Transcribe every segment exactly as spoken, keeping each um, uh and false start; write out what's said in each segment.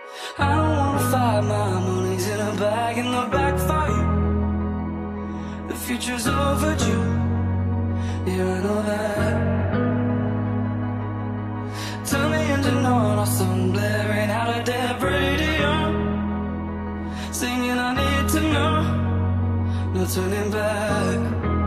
I don't wanna fight, my money's in a bag in the back for you. The future's overdue, yeah, I know that. Turn the engine on, or something blaring out a dead radio, singing I need to know, no turning back.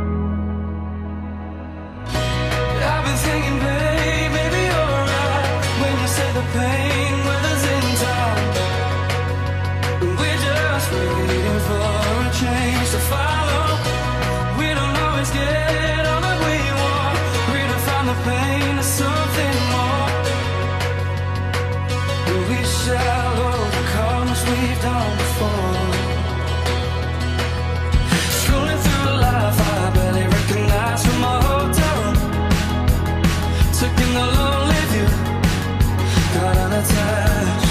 I've been thinking, babe, maybe you're right when you say the pain weather's in time. We're just waiting for a change to follow. We don't always get all that we want. Redefine the pain to something more. We shall overcome as we've done before. Scrolling through life, I barely recognize from my hotel room. Taking the lonely view, got unattached.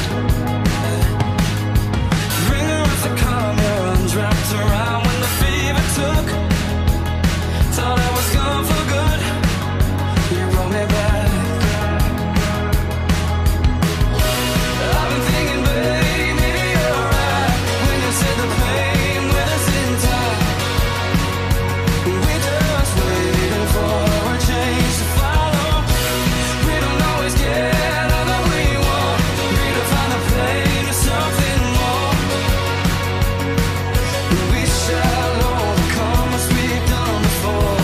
Ringer with the calm, your arms wrapped around when the fever took. Thought I was gone for good, you brought me back. I've been thinking, babe, maybe you're right when you say the pain with us in time. We're just waiting for a change to follow. We don't always get all that we want. Redefine the pain to something more. We shall overcome as we've done before.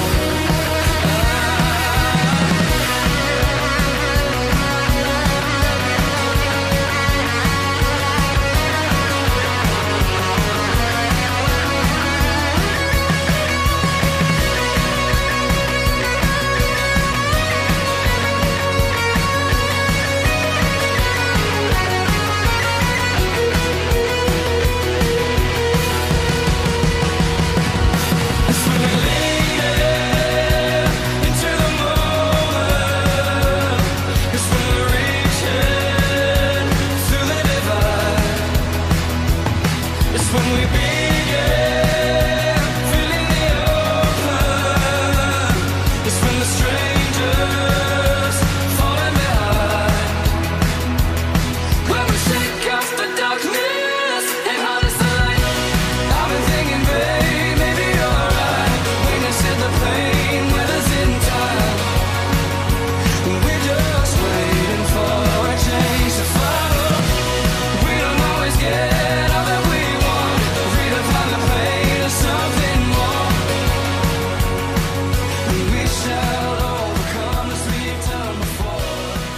It's when we lean into the moment. It's when we're reaching through the divide. It's when we begin feeling the open. It's when the strangers falling behind. When we shake off the darkness and harness the light. I've been thinking, babe, maybe you're right when you said the pain weather's in time. We're just waiting for a change to follow. We don't always get all that we want. Redefine the pain to something more. We shall overcome as we've done before.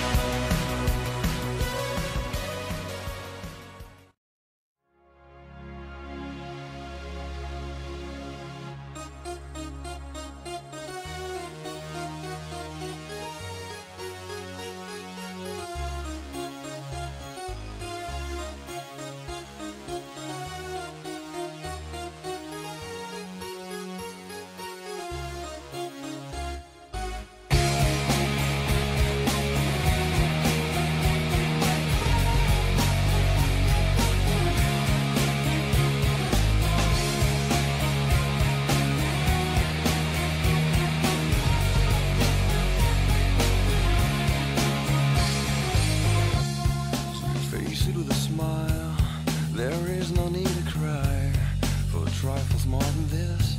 Face it with a smile. There is no need to cry for trifles more than this.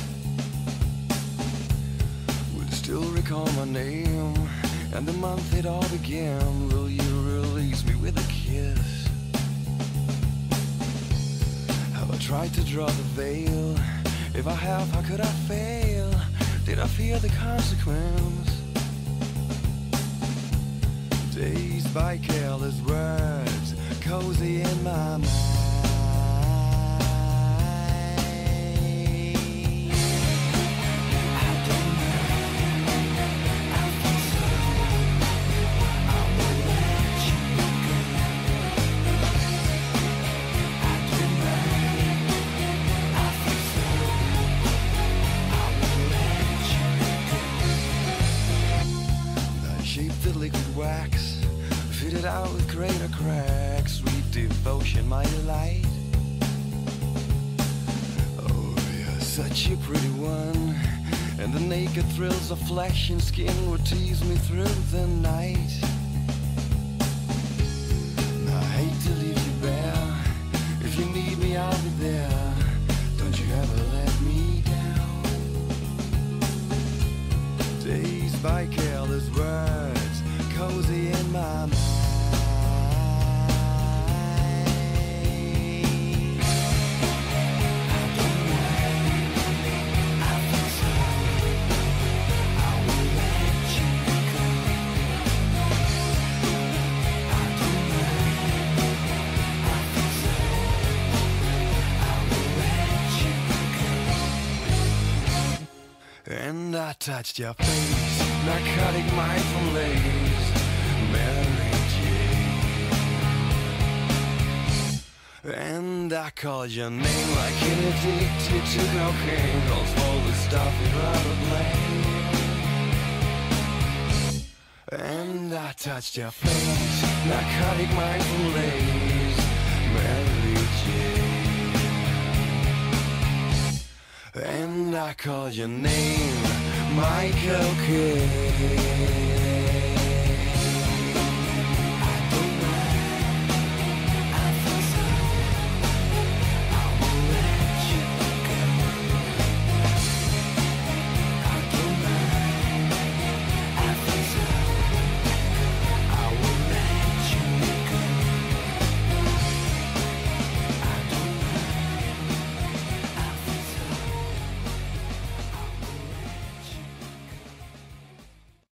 Will still recall my name and the month it all began. Will you release me with a kiss? Have I tried to draw the veil? If I have, how could I fail? Did I fear the consequence? Dazed by careless words, cozy in my mind. I don't know, I feel so, I will let you go. I don't know, I feel so, I will let you go. I shaped the liquid wax, fitted out with greater cracks. Sweet devotion, my delight. Oh, you're such a pretty one, and the naked thrills of flesh and skin would tease me through the night. I hate to leave touched your face, narcotic mindful lace, Mary Jane. And I called your name like an addicted to cocaine, calls all the stuff you'd rather blame. And I touched your face, narcotic mindful lace, Mary Jane. And I called your name, Michael Kidd.